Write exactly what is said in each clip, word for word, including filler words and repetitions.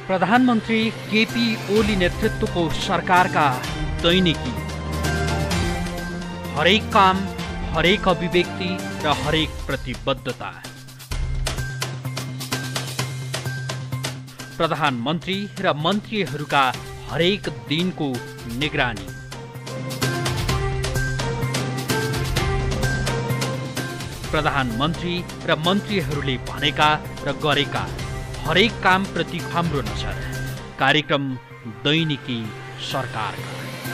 प्रधानमन्त्री केपी ओली नेतृत्वको सरकारका दैनिकी, हरेक काम, हरेक अभिव्यक्ति र हरेक प्रतिबद्धता। प्रधानमन्त्री र मन्त्रीहरूका हरेक दिनको निगरानी। प्रधानमन्त्री र मन्त्रीहरूले भनेका र गरेका हरेक काम प्रति हाम्रो नजर। कार्यक्रम दैनिकी सरकारका।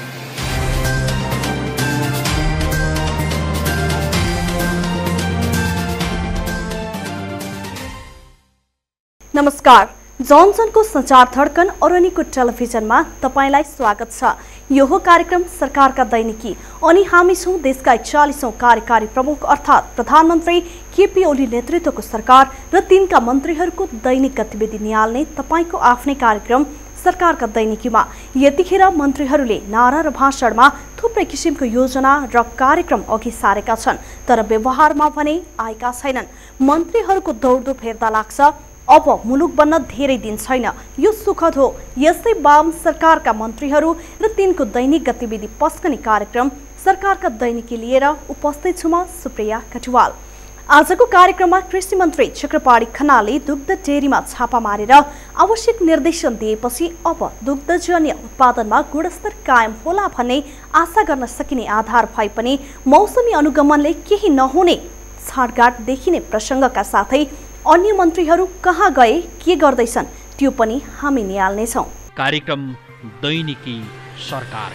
नमस्कार, जोनसनको संचार धड्कन अरनिको टेलिभिजनमा तपाईलाई स्वागत छ। यो हो कार्यक्रम सरकारका दैनिकी अनि हामी छौं देशका एकचालीसौं कार्यकारी प्रमुख अर्थात् प्रधानमन्त्री केपी ओली नेतृत्वको सरकार र तिनका मन्त्रीहरूको दैनिक गतिविधि निहाल्ने तपाईको आफ्नै कार्यक्रम सरकारका दैनिकीमा। यतिखेर मन्त्रीहरूले नारा र भाषणमा थुप्रै किसिमको योजना र कार्यक्रम अघि सारेका छन्, तर व्यवहारमा भने आएका छैनन्। मन्त्रीहरूको दौडधुप हेर्दा लाग्छ अब मुलुक बन्न धेरै दिन छैन। यो सुखद हो। यस्तै वाम सरकारका मन्त्रीहरू र तिनको दैनिक गतिविधि पस्कने कार्यक्रम सरकारका दैनिकी लिएर उपस्थित छु म सुप्रिया कटुवाल। आजको कार्यक्रममा कृषि मन्त्री चक्रपाणी खनालले दुग्ध डेरीमा छापा मारेर आवश्यक निर्देशन दिएपछि अब दुग्धजन्य उत्पादनमा गुणस्तर कायम होला भन्ने आशा गर्न सकिने आधार भए पनि मौसमी अनुगमनले केही नहुने छाँटगाँट देखिने प्रसङ्गका साथै अन्य मन्त्रीहरू कहाँ गए, के गर्दैछन्, त्यो पनि हामी निहाल्नेछौँ। कार्यक्रम दैनिकी सरकार।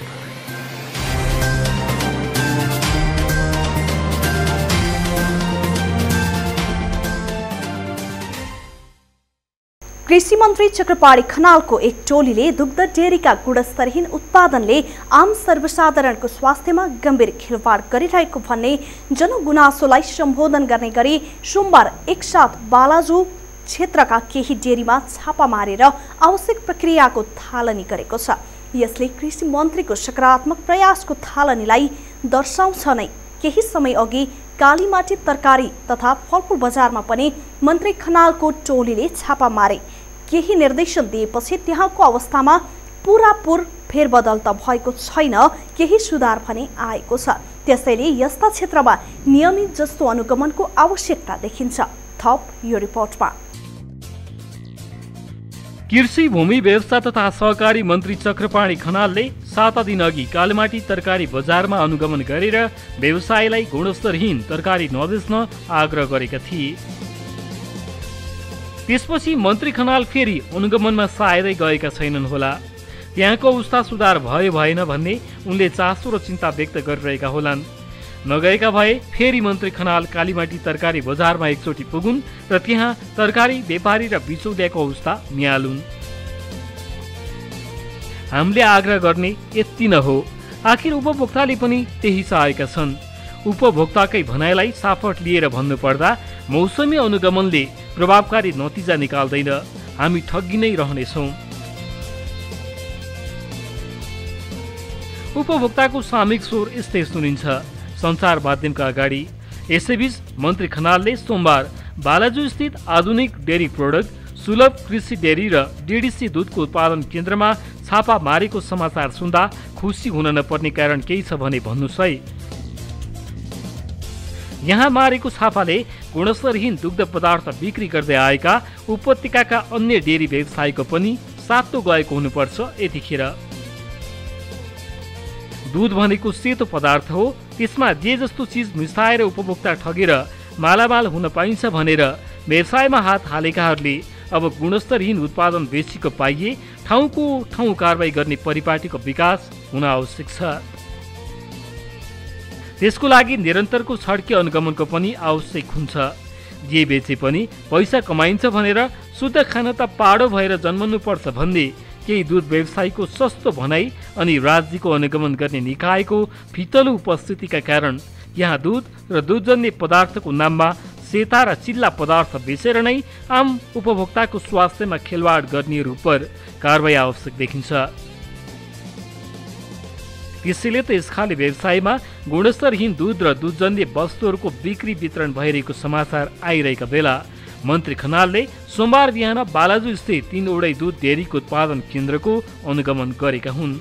कृषि मन्त्री चक्रपाणी खनालको एक टोलीले दुग्ध डेरीका गुणस्तरहीन उत्पादनले आम सर्वसाधारणको स्वास्थ्यमा गम्भीर खेलवाड गरिरहेको भन्ने जनगुनासोलाई सम्बोधन गर्ने गरी सोमबार एकसाथ बालाजु क्षेत्रका केही डेरीमा छापा मारेर आवश्यक प्रक्रियाको थालनी गरेको छ। यसले कृषि मन्त्रीको सकारात्मक प्रयासको थालनीलाई दर्शाउँछ नै। केही समय अघि कालीमाटी तरकारी तथा फलफुल बजारमा पनि मन्त्री खनालको टोलीले छापा मारे। केही निर्देशन दिएपछि त्यहाँको अवस्थामा पुरापुर फेरबदल त भएको छैन, केही सुधार भने आएको छ। त्यसैले यस्ता क्षेत्रमा नियमित जस्तो अनुगमनको आवश्यकता देखिन्छ। थप यो रिपोर्टमा। कृषि भूमि व्यवस्था तथा सहकारी मन्त्री चक्रपाणी खनालले सात दिन अघि कालीमाटी तरकारी बजारमा अनुगमन गरेर व्यवसायलाई गुणस्तरहीन तरकारी नबेच्न आग्रह गरेका थिए। त्यसपछि मन्त्री खनाल फेरि अनुगमनमा सायदै गएका छैनन् होला। त्यहाँको अवस्था सुधार भयो भएन भन्ने उनले चासो र चिन्ता व्यक्त गरिरहेका होलान्। नगएका भए फेरि मन्त्री खनाल कालीमाटी तरकारी बजारमा एकचोटि पुगुन् र त्यहाँ तरकारी व्यापारी र बिचौलियाको अवस्था निहालुन्। हामीले आग्रह गर्ने यति न हो, आखिर उपभोक्ताले पनि त्यही चाहेका छन्। उपभोक्ताकै भनाइलाई साफट लिएर भन्नुपर्दा मौसमी अनुगमनले प्रभावकारी नतिजा निकाल्दैन, हामी ठगी नै रहनेछौँ। उपभोक्ताको सामूहिक स्वर यस्तै सुनिन्छ सञ्चार माध्यमका अगाडि। यसैबीच मन्त्री खनालले सोमबार बालाजु स्थित आधुनिक डेरी प्रोडक्ट, सुलभ कृषि डेरी र डीडीसी दुधको उत्पादन केन्द्रमा छापा मारेको समाचार सुन्दा खुसी हुन नपर्ने कारण केही छ भने भन्नुहोस् है। यहाँ मारेको छापाले गुणस्तरहीन दुग्ध पदार्थ बिक्री गर्दै आएका उपत्यकाका अन्य डेरी व्यवसायीको पनि सातो गएको हुनुपर्छ। यतिखेर दुध भनेको सेतो पदार्थ हो, त्यसमा जे जस्तो चिज मिसाएर उपभोक्ता ठगेर मालामाल हुन पाइन्छ भनेर व्यवसायमा हात हालेकाहरूले अब गुणस्तरहीन उत्पादन बेचेको पाइए ठाउँको ठाउँ कारबाही गर्ने परिपाटीको विकास हुन आवश्यक छ। त्यसको लागि निरन्तरको छड्के अनुगमनको पनि आवश्यक हुन्छ। जे बेचे पनि पैसा कमाइन्छ भनेर शुद्ध खान त पाडो भएर जन्मनुपर्छ भन्ने केही दुध व्यवसायीको सस्तो भनाइ अनि राज्यको अनुगमन गर्ने निकायको फितलो उपस्थितिका कारण यहाँ दुध र दुधजन्य पदार्थको नाममा सेता र चिल्ला पदार्थ बेचेर नै आम उपभोक्ताको स्वास्थ्यमा खेलवाड गर्नेहरू उप कारबाही आवश्यक देखिन्छ। त्यसैले त यसखाले व्यवसायमा गुणस्तरहीन दूध र दूधजन्य वस्तुहरूको बिक्री वितरण भइरहेको समाचार आइरहेका बेला मन्त्री खनालले सोमबार बिहान बालाजु स्थित तीनवटै दुध डेरीको उत्पादन केन्द्रको अनुगमन गरेका हुन्।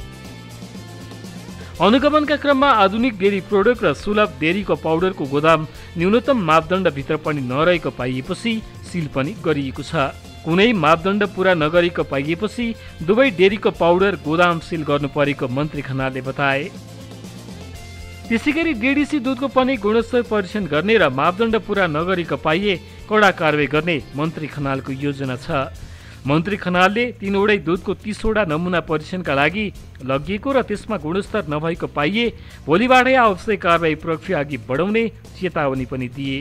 अनुगमनका क्रममा आधुनिक डेरी प्रोडक्ट र सुलभ डेरीको पाउडरको गोदाम न्यूनतम मापदण्डभित्र पनि नरहेको पाइएपछि सिल पनि गरिएको छ। कुनै मापदण्ड पूरा नगरेको पाइएपछि दुवै डेरीको पाउडर गोदाम सिल गर्नु परेको मन्त्री खनालले बताए। त्यसैगरी डेडीसी दुधको पनि गुणस्तर परीक्षण गर्ने र मापदण्ड पूरा नगरेको पाइए कडा कारवाही गर्ने मन्त्री खनालको योजना छ। मन्त्री खनालले तीनवटै दुधको तीसवटा नमुना परीक्षणका लागि लगिएको र त्यसमा गुणस्तर नभएको पाइए भोलिबाटै आवश्यक कारवाही प्रक्रिया अघि बढाउने चेतावनी पनि दिए।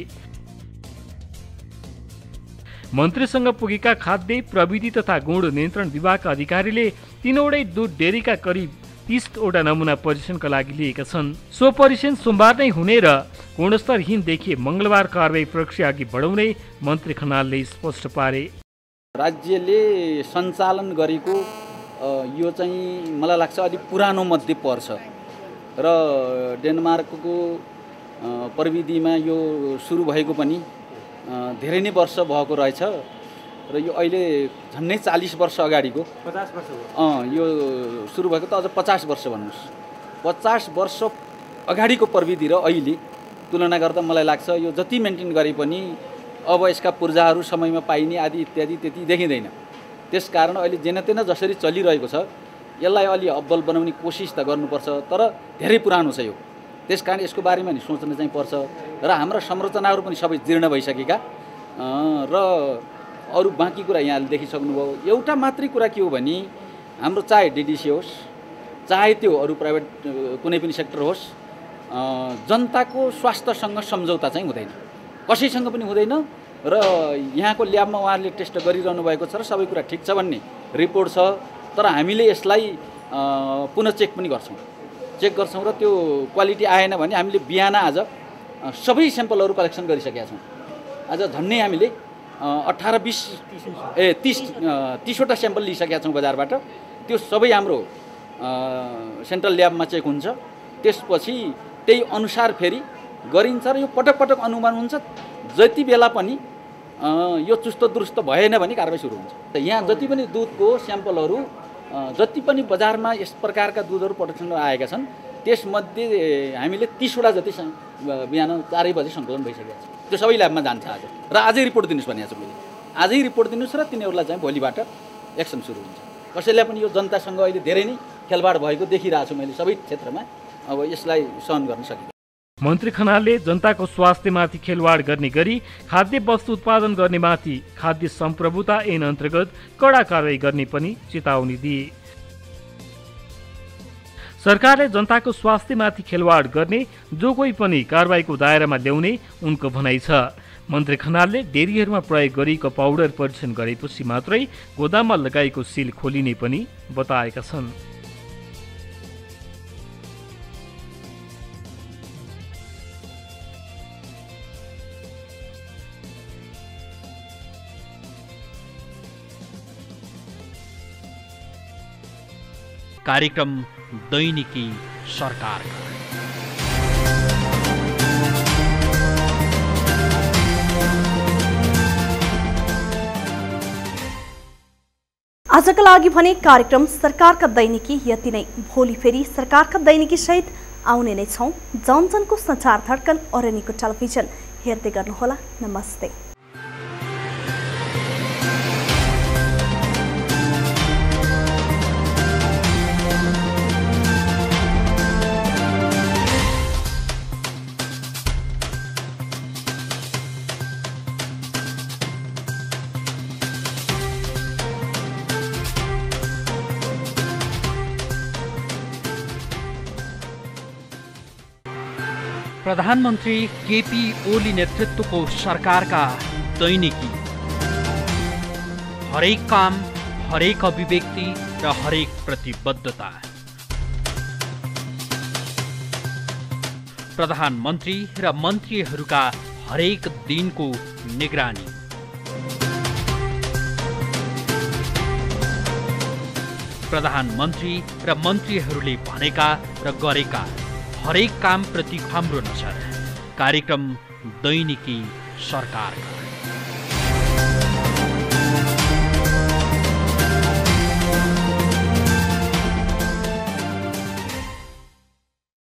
मन्त्रीसँग पुगेका खाद्य प्रविधि तथा गुण नियन्त्रण विभागका अधिकारीले तीनवटै दुध डेरीका करिब तीसवटा नमुना परीक्षणका लागि लिएका छन्। सो परीक्षण सोमबार नै हुने र गुणस्तरहीन देखिए मङ्गलबार कारवाही प्रक्रिया अघि बढाउने मन्त्री खनालले स्पष्ट पारे। राज्यले सञ्चालन गरेको यो चाहिँ मलाई लाग्छ अलिक पुरानो मध्ये पर्छ र डेनमार्कको प्रविधिमा यो सुरु भएको पनि धेरै नै वर्ष भएको रहेछ र यो अहिले झन्नै चालीस वर्ष अगाडिको पचास वर्ष अँ यो सुरु भएको त अझ पचास वर्ष भन्नुहोस् पचास वर्ष अगाडिको प्रविधि र अहिले तुलना गर्दा मलाई लाग्छ यो जति मेन्टेन गरे पनि अब यसका पूर्जाहरू समयमा पाइने आदि इत्यादि त्यति देखिँदैन। त्यसकारण अहिले जेनतेन जसरी चलिरहेको छ यसलाई अलि अब्बल बनाउने कोसिस त गर्नुपर्छ, तर धेरै पुरानो छ यो। त्यसकारण यसको बारेमा नि सोच्न चाहिँ पर्छ र हाम्रा संरचनाहरू पनि सबै जीर्ण भइसकेका र अरू बाँकी कुरा यहाँले देखिसक्नुभयो। एउटा मात्रै कुरा के हो भने हाम्रो चाहे डिडिसी होस् चाहे त्यो अरू प्राइभेट कुनै पनि सेक्टर होस् जनताको स्वास्थ्यसँग सम्झौता चाहिँ हुँदैन, कसैसँग पनि हुँदैन र यहाँको ल्याबमा उहाँहरूले टेस्ट गरिरहनु भएको छ र सबै कुरा ठिक छ भन्ने रिपोर्ट छ। तर हामीले यसलाई पुनः चेक पनि गर्छौँ चेक गर्छौँ र त्यो क्वालिटी आएन भने हामीले बिहान आज सबै स्याम्पलहरू कलेक्सन गरिसकेका छौँ। आज झन्नै हामीले अठार बिस ए तिस तिसवटा स्याम्पल लिइसकेका छौँ बजारबाट। त्यो सबै हाम्रो सेन्ट्रल ल्याबमा चेक हुन्छ, त्यसपछि त्यही अनुसार फेरि गरिन्छ र यो पटक पटक अनुमान हुन्छ। जति बेला पनि यो चुस्त दुरुस्त भएन भने कारबाही सुरु हुन्छ। त यहाँ जति पनि दुधको स्याम्पलहरू जति पनि बजारमा यस प्रकारका दुधहरू प्रडक्सन आएका छन् त्यसमध्ये हामीले तीसवटा जति बिहान चारै बजे सङ्कलन भइसकेका छ। त्यो सबै ल्याबमा जान्छ आज र आजै रिपोर्ट दिनुहोस् भनेको छु मैले। आजै रिपोर्ट दिनुहोस् र तिनीहरूलाई चाहिँ भोलिबाट एक्सन सुरु हुन्छ। कसैलाई पनि यो जनतासँग अहिले धेरै नै खेलबाड भएको देखिरहेको छु मैले सबै क्षेत्रमा। अब यसलाई सहन गर्न सकिन्छ। मन्त्री खनालले जनताको स्वास्थ्यमाथि खेलवाड गर्ने गरी खाद्य वस्तु उत्पादन गर्नेमाथि खाद्य सम्प्रभुता ऐन अन्तर्गत कडा कारवाही गर्ने पनि चेतावनी दिए। सरकारले जनताको स्वास्थ्यमाथि खेलवाड गर्ने जो कोही पनि कारबाहीको दायरामा ल्याउने उनको भनाइ छ। मन्त्री खनालले डेरीहरूमा प्रयोग गरिएको पाउडर परीक्षण गरेपछि मात्रै गोदाममा लगाएको सिल खोलिने पनि बताएका छन्। कार्यक्रम दैनिकी सरकारका आजका लागि भने कार्यक्रम सरकारका दैनिकी यति नै। भोलि फेरि सरकारका दैनिकी सहित आउने नै छौं। जनजनको संचार धड्कन अरनिको टेलिभिजन हेर्दै गर्नुहोला। नमस्ते। प्रधानमन्त्री केपी ओली नेतृत्वको सरकारका दैनिकी हरेक काम, हरेक अभिव्यक्ति र हरेक प्रतिबद्धता। प्रधानमन्त्री र मन्त्रीहरूका हरेक दिनको निगरानी। प्रधानमन्त्री र मन्त्रीहरूले भनेका र गरेका हरेक काम प्रति हाम्रो नजर। कार्यक्रम दैनिकी सरकारका।